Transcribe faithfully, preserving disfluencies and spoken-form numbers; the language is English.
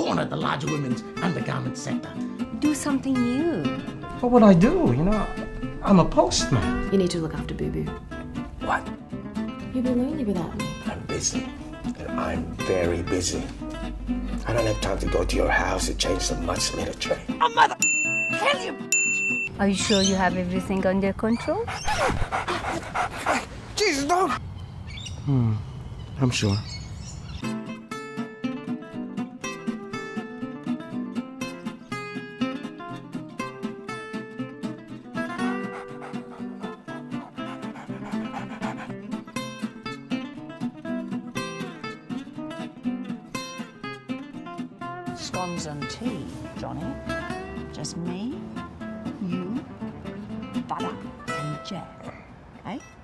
corner the larger women's undergarment sector. Do something new. What would I do? You know, I'm a postman. You need to look after Boo Boo. What? You'll be lonely without me. I'm busy. And I'm very busy. I don't have time to go to your house and change some mud smear tray. Oh, mother! Hell you! Are you sure you have everything under control? Jesus, no! Hmm, I'm sure. Scones and tea, Johnny. Just me, you, Butter and Jack. Eh?